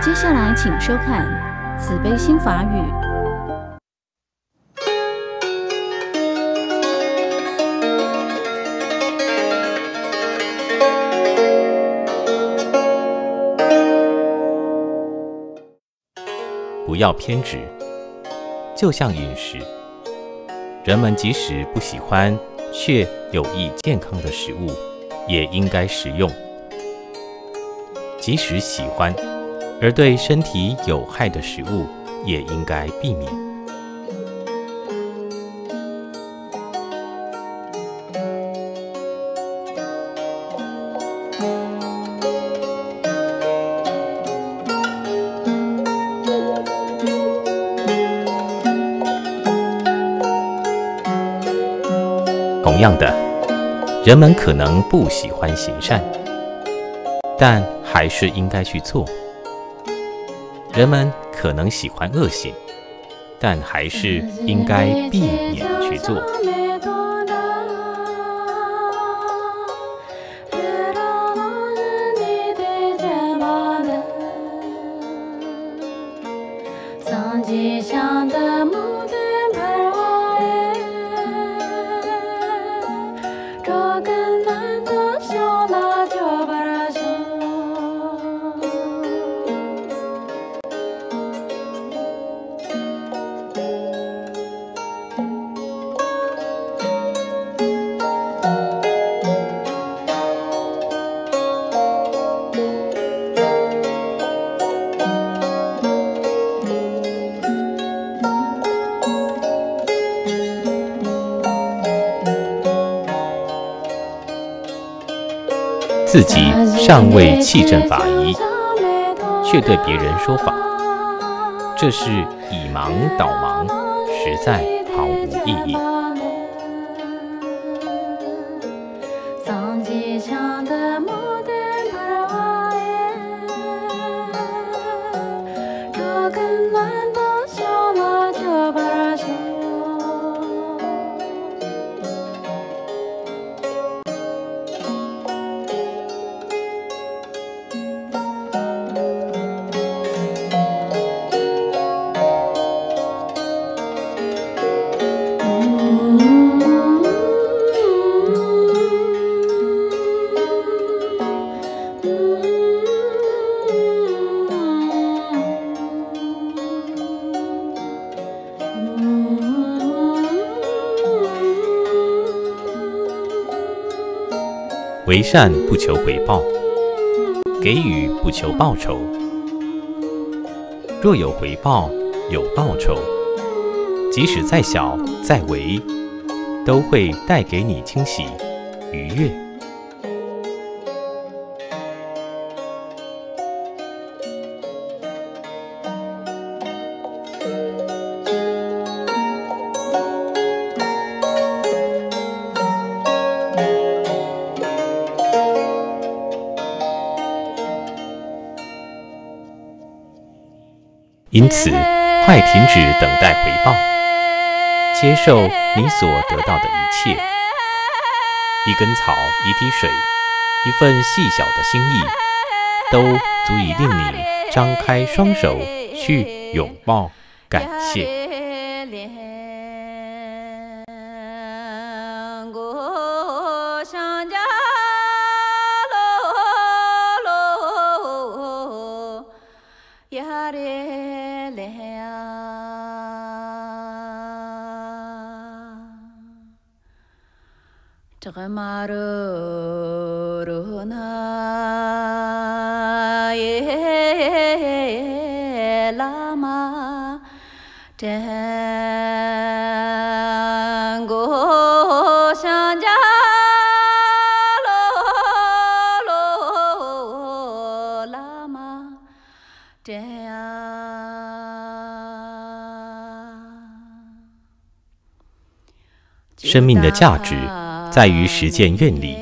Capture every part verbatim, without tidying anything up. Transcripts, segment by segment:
接下来请收看《慈悲心法语》。 不要偏执，就像饮食，人们即使不喜欢却有益健康的食物，也应该食用；即使喜欢而对身体有害的食物，也应该避免。同样的，人们可能不喜欢行善，但还是应该去做；人们可能喜欢恶行，但还是应该避免去做。自己尚未弃正法仪，却对别人说法，这是以盲导盲，实在毫无意义。为善不求回报，给予不求报酬。若有回报，有报酬，即使再小再微，都会带给你惊喜、愉悦。因此，快停止等待回报，接受你所得到的一切。一根草，一滴水，一份细小的心意，都足以令你张开双手去拥抱、感谢。 这个马路路那耶拉玛真果相加罗罗拉玛真生命的价值在于实践愿力。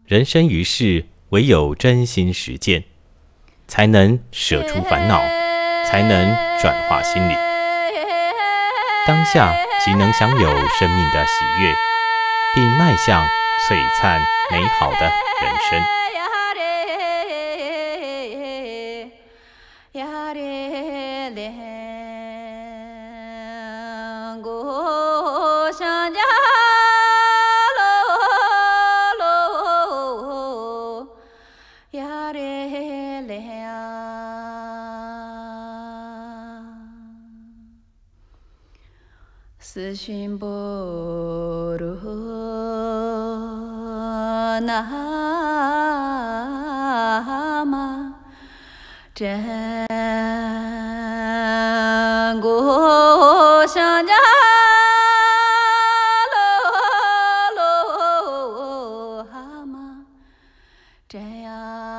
人生于世，唯有真心实践，才能舍出烦恼，才能转化心理。当下即能享有生命的喜悦，并迈向璀璨美好的人生。 斯寻波罗那玛真果相加罗哈玛真呀。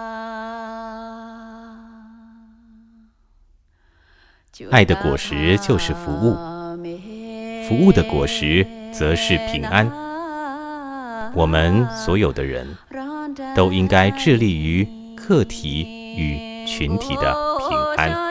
爱的果实就是服务，服务的果实则是平安。我们所有的人都应该致力于个体与群体的平安。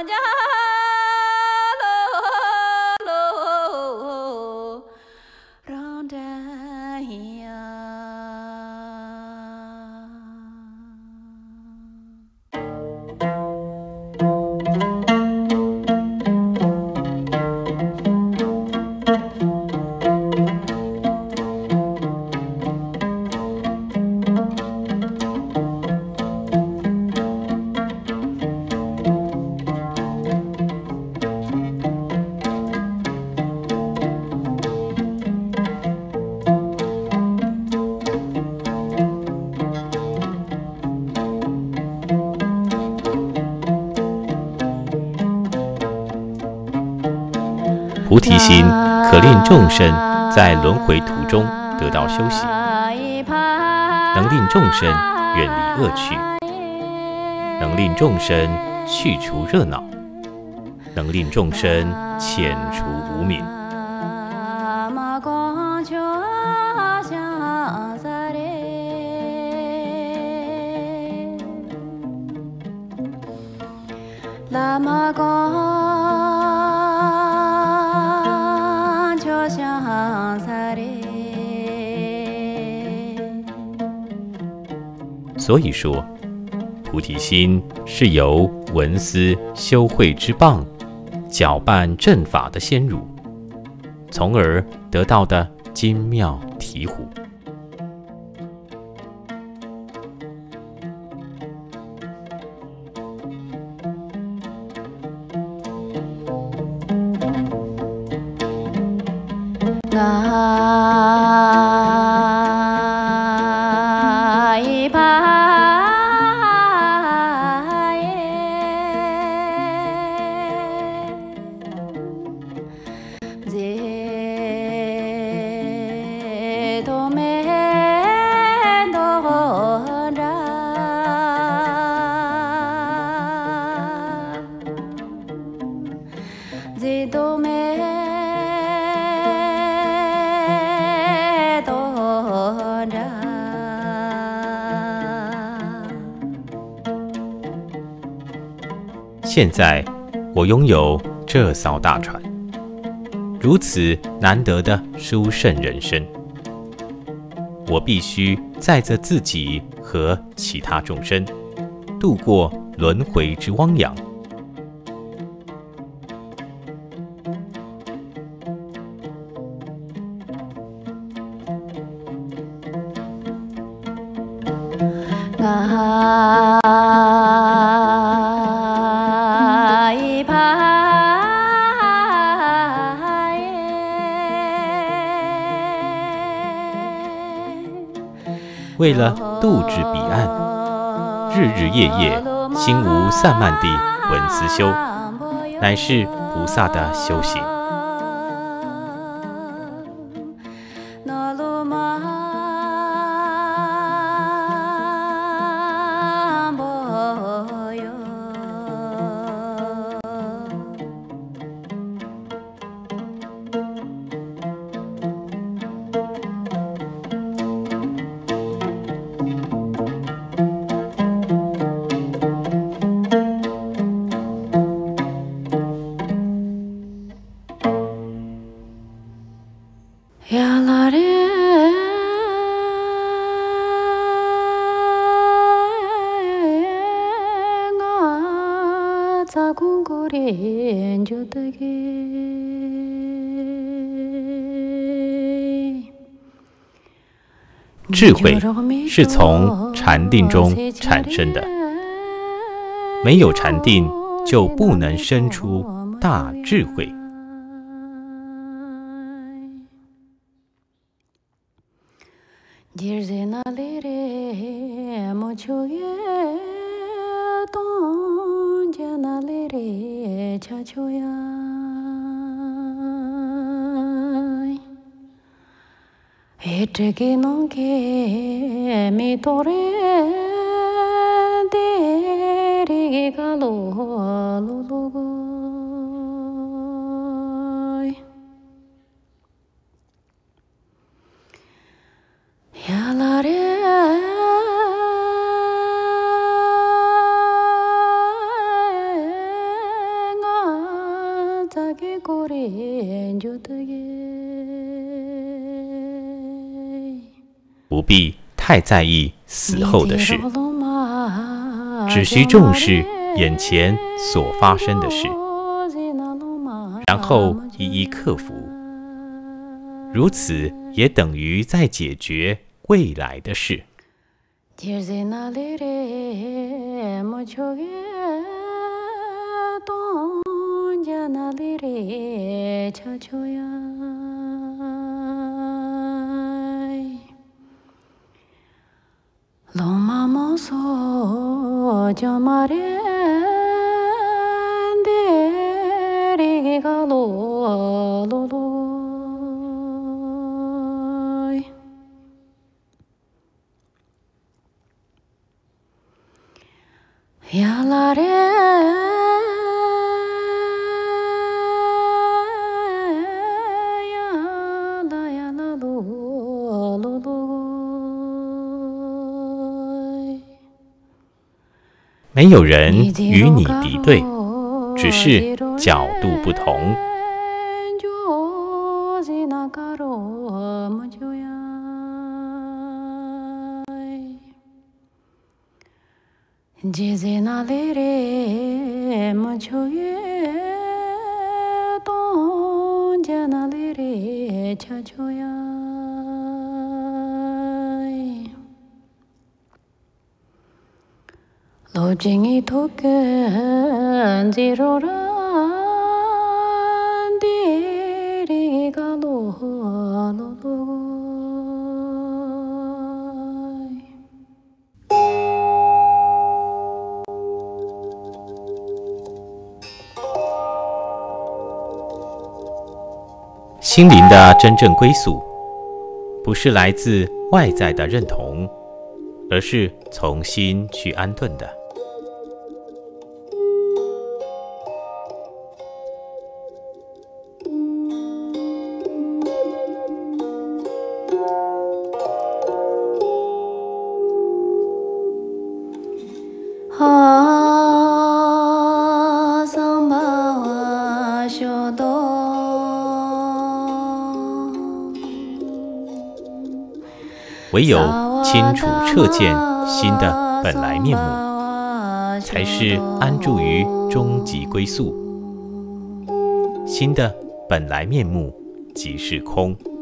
菩提心可令众生在轮回途中得到修行，能令众生远离恶趣，能令众生去除热闹，能令众生遣除无明。所以说，菩提心是由闻思修慧之棒搅拌正法的鲜乳，从而得到的精妙醍醐。现在我拥有这艘大船，如此难得的殊胜人生，我必须载着自己和其他众生，度过轮回之汪洋。为了渡至彼岸，日日夜夜心无散漫地闻思修，乃是菩萨的修行。 智慧是从禅定中产生的，没有禅定就不能生出大智慧。 Etegi nonke mi tore deri galo lulugoi yalare nga zage kore jotege。 不必太在意死后的事，只需重视眼前所发生的事，然后一一克服。如此也等于在解决未来的事。 Loma moso jamare deri galo loloi yalare yala yala lo lo lo。 没有人与你敌对，只是角度不同。 Lojingi token zero ran diri galo loloi。 心灵的真正归宿，不是来自外在的认同，而是从心去安顿的。 啊，桑巴瓦修多， 唯有清楚彻见心的本来面目，才是安住于终极归宿。心的本来面目即是空。